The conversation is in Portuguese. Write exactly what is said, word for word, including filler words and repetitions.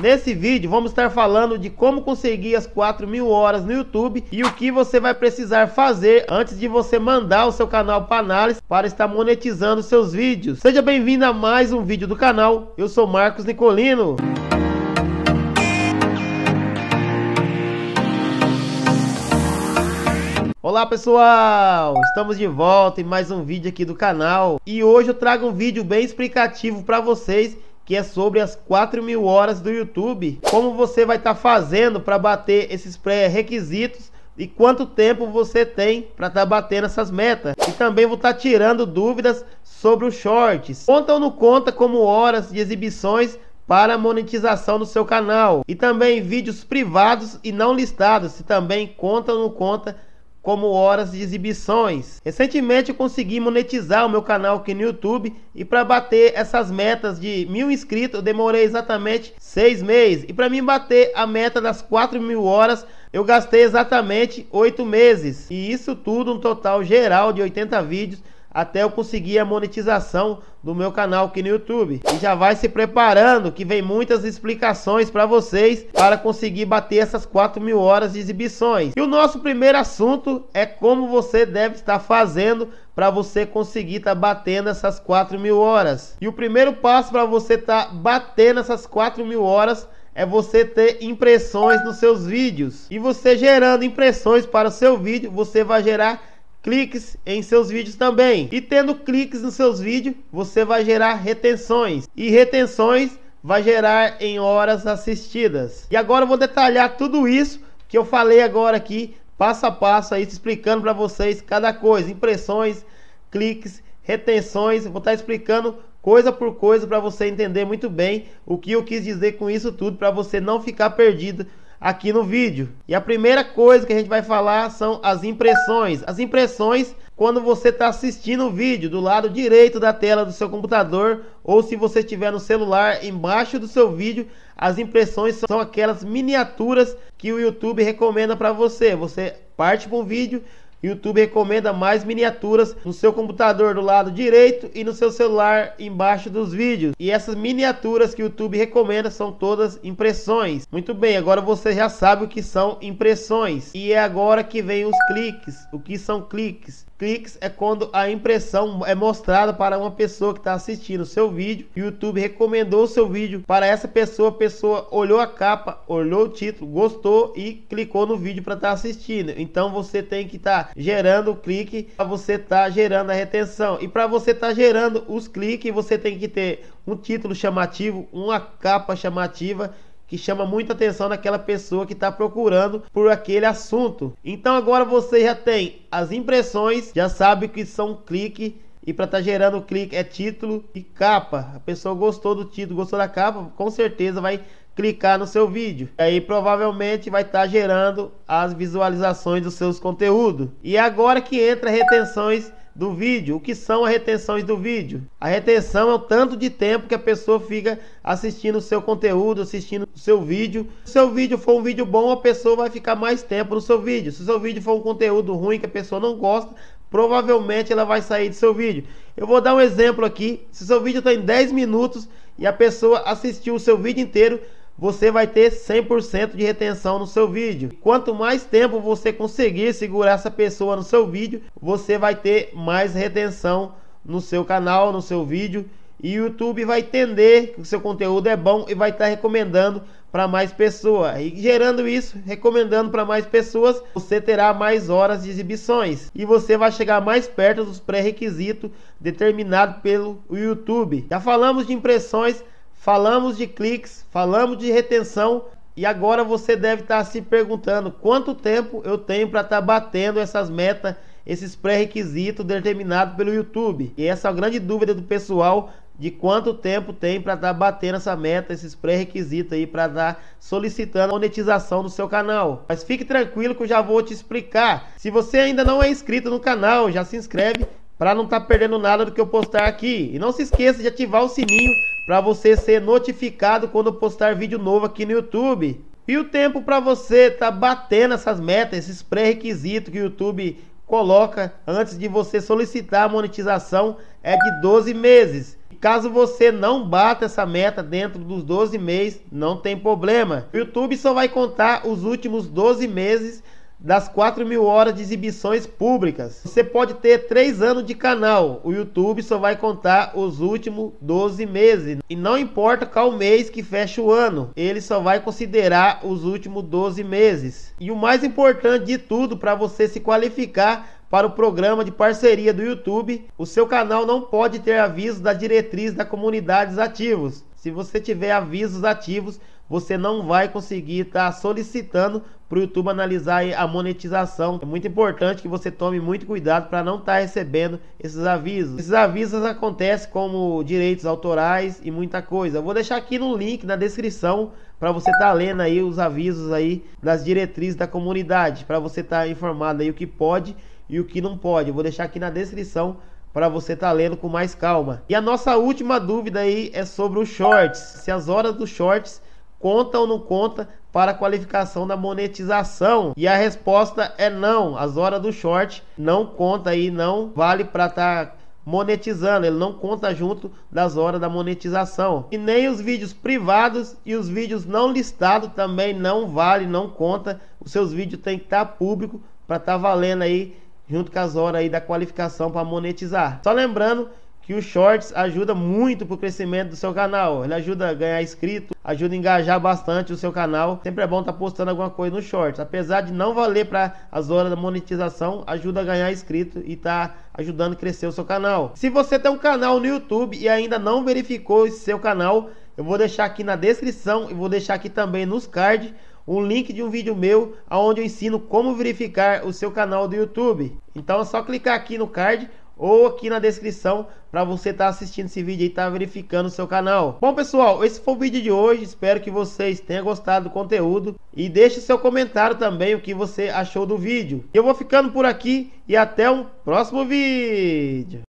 Nesse vídeo vamos estar falando de como conseguir as quatro mil horas no YouTube e o que você vai precisar fazer antes de você mandar o seu canal para análise para estar monetizando seus vídeos. Seja bem-vindo a mais um vídeo do canal. Eu sou Marcos Nicolino. Olá pessoal, estamos de volta em mais um vídeo aqui do canal e hoje eu trago um vídeo bem explicativo para vocês, que é sobre as quatro mil horas do YouTube, como você vai estar tá fazendo para bater esses pré-requisitos e quanto tempo você tem para estar tá batendo essas metas. E também vou estar tá tirando dúvidas sobre os shorts, conta ou não conta como horas de exibições para monetização do seu canal, e também vídeos privados e não listados, se também conta ou não conta como horas de exibições. Recentemente eu consegui monetizar o meu canal aqui no YouTube e para bater essas metas de mil inscritos eu demorei exatamente seis meses, e para mim bater a meta das quatro mil horas eu gastei exatamente oito meses, e isso tudo um total geral de oitenta vídeos até eu conseguir a monetização do meu canal aqui no YouTube. E já vai se preparando que vem muitas explicações para vocês para conseguir bater essas quatro mil horas de exibições. E o nosso primeiro assunto é como você deve estar fazendo para você conseguir estar tá batendo essas quatro mil horas. E o primeiro passo para você estar tá batendo essas quatro mil horas é você ter impressões nos seus vídeos. E você gerando impressões para o seu vídeo, você vai gerar cliques em seus vídeos também, e tendo cliques nos seus vídeos você vai gerar retenções, e retenções vai gerar em horas assistidas. E agora eu vou detalhar tudo isso que eu falei agora aqui, passo a passo aí, explicando para vocês cada coisa: impressões, cliques, retenções. Eu vou estar explicando coisa por coisa para você entender muito bem o que eu quis dizer com isso tudo, para você não ficar perdido aqui no vídeo. E a primeira coisa que a gente vai falar são as impressões. As impressões, quando você está assistindo o vídeo do lado direito da tela do seu computador, ou se você estiver no celular, embaixo do seu vídeo, as impressões são aquelas miniaturas que o YouTube recomenda para você. Você parte para um vídeo, o YouTube recomenda mais miniaturas no seu computador do lado direito e no seu celular embaixo dos vídeos. E essas miniaturas que o YouTube recomenda são todas impressões. Muito bem, agora você já sabe o que são impressões. E é agora que vem os cliques. O que são cliques? Cliques é quando a impressão é mostrada para uma pessoa que está assistindo o seu vídeo. O YouTube recomendou o seu vídeo para essa pessoa. A pessoa olhou a capa, olhou o título, gostou e clicou no vídeo para estar tá assistindo. Então você tem que estar tá gerando o clique para você estar tá gerando a retenção. E para você estar tá gerando os cliques, você tem que ter um título chamativo, uma capa chamativa, que chama muita atenção daquela pessoa que está procurando por aquele assunto. Então agora você já tem as impressões, já sabe que são clique, e para estar tá gerando clique é título e capa. A pessoa gostou do título, gostou da capa, com certeza vai clicar no seu vídeo. Aí provavelmente vai estar tá gerando as visualizações dos seus conteúdos. E agora que entra retenções do vídeo. O que são as retenções do vídeo? A retenção é o tanto de tempo que a pessoa fica assistindo o seu conteúdo, assistindo o seu vídeo. Se o seu vídeo for um vídeo bom, a pessoa vai ficar mais tempo no seu vídeo. Se o seu vídeo for um conteúdo ruim que a pessoa não gosta, provavelmente ela vai sair do seu vídeo. Eu vou dar um exemplo aqui. Se o seu vídeo está em dez minutos e a pessoa assistiu o seu vídeo inteiro, você vai ter cem por cento de retenção no seu vídeo. Quanto mais tempo você conseguir segurar essa pessoa no seu vídeo, você vai ter mais retenção no seu canal, no seu vídeo. E o YouTube vai entender que o seu conteúdo é bom e vai estar recomendando para mais pessoas. E gerando isso, recomendando para mais pessoas, você terá mais horas de exibições. E você vai chegar mais perto dos pré-requisitos determinados pelo YouTube. Já falamos de impressões, falamos de cliques, falamos de retenção, e agora você deve estar se perguntando quanto tempo eu tenho para estar batendo essas metas, esses pré-requisitos determinados pelo YouTube. E essa é a grande dúvida do pessoal, de quanto tempo tem para estar batendo essa meta, esses pré-requisitos aí para estar solicitando a monetização do seu canal. Mas fique tranquilo que eu já vou te explicar. Se você ainda não é inscrito no canal, já se inscreve para não estar perdendo nada do que eu postar aqui. E não se esqueça de ativar o sininho para você ser notificado quando eu postar vídeo novo aqui no YouTube. E o tempo para você estar tá batendo essas metas, esses pré-requisitos que o YouTube coloca antes de você solicitar a monetização é de doze meses. caso você não bata essa meta dentro dos doze meses, não tem problema. O YouTube só vai contar os últimos doze meses das quatro mil horas de exibições públicas. Você pode ter três anos de canal, o YouTube só vai contar os últimos doze meses. E não importa qual mês que fecha o ano, ele só vai considerar os últimos doze meses. E o mais importante de tudo, para você se qualificar para o programa de parceria do YouTube, o seu canal não pode ter avisos da diretriz da comunidades ativos. Se você tiver avisos ativos, você não vai conseguir estar tá solicitando para o YouTube analisar a monetização. É muito importante que você tome muito cuidado para não estar tá recebendo esses avisos. Esses avisos acontecem como direitos autorais e muita coisa. Eu vou deixar aqui no link na descrição para você estar tá lendo aí os avisos aí das diretrizes da comunidade, para você estar tá informado aí o que pode e o que não pode. Eu vou deixar aqui na descrição para você estar tá lendo com mais calma. E a nossa última dúvida aí é sobre os shorts. Se as horas dos shorts conta ou não conta para a qualificação da monetização? E a resposta é não. As horas do short não conta aí, não vale para estar tá monetizando. Ele não conta junto das horas da monetização. E nem os vídeos privados e os vídeos não listados também não vale, não conta. Os seus vídeos tem que estar tá público para estar tá valendo aí junto com as horas aí da qualificação para monetizar. Só lembrando que os shorts ajuda muito para o crescimento do seu canal. Ele ajuda a ganhar inscrito, ajuda a engajar bastante o seu canal. Sempre é bom estar tá postando alguma coisa no shorts. Apesar de não valer para as horas da monetização, ajuda a ganhar inscrito e tá ajudando a crescer o seu canal. Se você tem um canal no YouTube e ainda não verificou esse seu canal, eu vou deixar aqui na descrição e vou deixar aqui também nos cards um link de um vídeo meu onde eu ensino como verificar o seu canal do YouTube. Então é só clicar aqui no card ou aqui na descrição para você estar tá assistindo esse vídeo e estar tá verificando o seu canal. Bom pessoal, esse foi o vídeo de hoje. Espero que vocês tenham gostado do conteúdo e deixe seu comentário também o que você achou do vídeo. Eu vou ficando por aqui e até um próximo vídeo.